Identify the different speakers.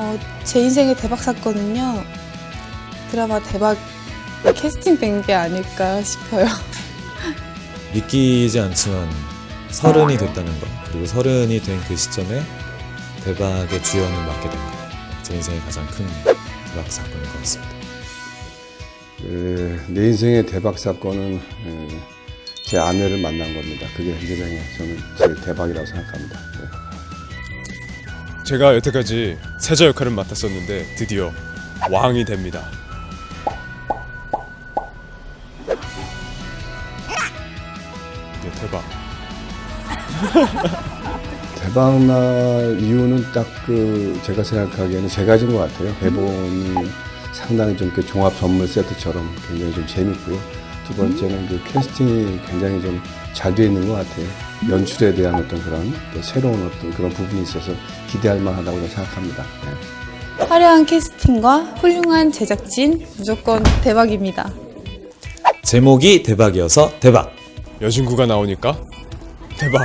Speaker 1: 제 인생의 대박 사건은요, 드라마 대박 캐스팅된 게 아닐까 싶어요.
Speaker 2: 믿기지 않지만 30이 됐다는 것, 그리고 30이 된 그 시점에 대박의 주연을 맡게 된 것, 제 인생의 가장 큰 대박 사건인 것 같습니다.
Speaker 3: 내 인생의 대박 사건은 제 아내를 만난 겁니다. 그게 현재적인 저는 제일 대박이라고 생각합니다.
Speaker 4: 제가 여태까지 세자 역할을 맡았었는데 드디어 왕이 됩니다. 네, 대박.
Speaker 3: 대박날 이유는 딱 제가 생각하기에는 세 가지인 것 같아요. 대본이 상당히 좀 이렇게 종합 선물 세트처럼 굉장히 좀 재밌고요. 두 번째는 캐스팅이 굉장히 좀 잘 되어 있는 것 같아요. 연출에 대한 어떤 그런 새로운 어떤 그런 부분이 있어서 기대할 만하다고 생각합니다. 네.
Speaker 1: 화려한 캐스팅과 훌륭한 제작진, 무조건 대박입니다.
Speaker 2: 제목이 대박이어서 대박!
Speaker 4: 여진구가 나오니까 대박!